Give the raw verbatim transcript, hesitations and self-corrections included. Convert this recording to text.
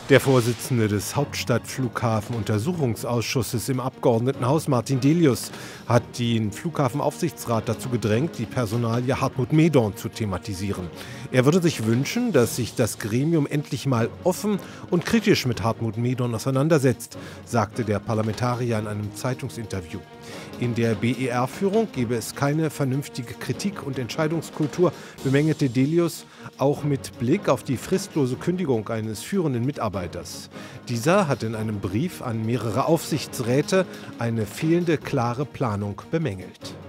Der Vorsitzende des Hauptstadtflughafen-Untersuchungsausschusses im Abgeordnetenhaus, Martin Delius, hat den Flughafenaufsichtsrat dazu gedrängt, die Personalie Hartmut Medorn zu thematisieren. Er würde sich wünschen, dass sich das Gremium endlich mal offen und kritisch mit Hartmut Medorn auseinandersetzt, sagte der Parlamentarier in einem Zeitungsinterview. In der B E R-Führung gebe es keine vernünftige Kritik- und Entscheidungskultur, bemängelte Delius, auch mit Blick auf die fristlose Kündigung eines führenden Mitarbeiters. Dieser hat in einem Brief an mehrere Aufsichtsräte eine fehlende klare Planung bemängelt.